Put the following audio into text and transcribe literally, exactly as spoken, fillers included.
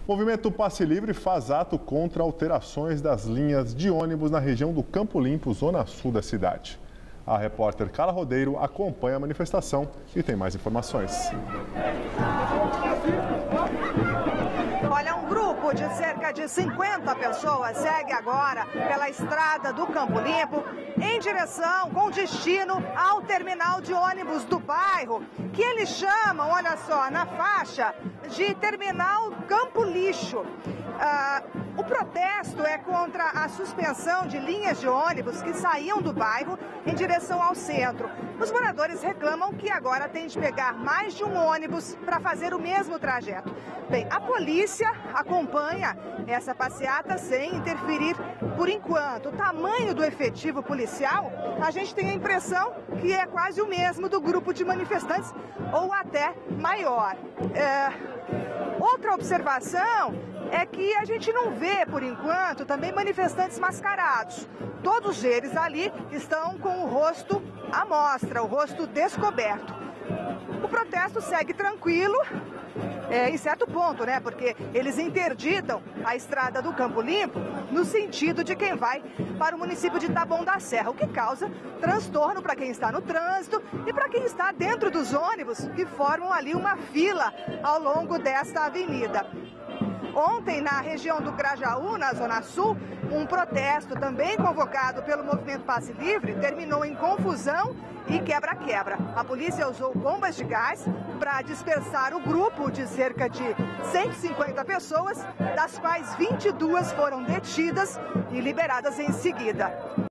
O movimento Passe Livre faz ato contra alterações das linhas de ônibus na região do Campo Limpo, zona sul da cidade. A repórter Carla Rodeiro acompanha a manifestação e tem mais informações. Olha, um grupo de cerca de cinquenta pessoas segue agora pela estrada do Campo Limpo em direção, com destino ao terminal de ônibus do bairro, que eles chamam, olha só, na faixa de terminal Campo Lixo. Ah, o protesto é contra a suspensão de linhas de ônibus que saíam do bairro em direção ao centro. Os moradores reclamam que agora tem de pegar mais de um ônibus para fazer o mesmo trajeto. Bem, a polícia acompanha essa passeata sem interferir por enquanto. O tamanho do efetivo policial, a gente tem a impressão que é quase o mesmo do grupo de manifestantes ou até maior. É... Outra observação é que a gente não vê, por enquanto, também manifestantes mascarados. Todos eles ali estão com o rosto à mostra, o rosto descoberto. O protesto segue tranquilo, é, em certo ponto, né? Porque eles interditam a estrada do Campo Limpo no sentido de quem vai para o município de Taboão da Serra, o que causa transtorno para quem está no trânsito e para quem está dentro dos ônibus que formam ali uma fila ao longo desta avenida. Ontem, na região do Grajaú, na Zona Sul, um protesto também convocado pelo movimento Passe Livre terminou em confusão e quebra-quebra. A polícia usou bombas de gás para dispersar o grupo de cerca de cento e cinquenta pessoas, das quais vinte e duas foram detidas e liberadas em seguida.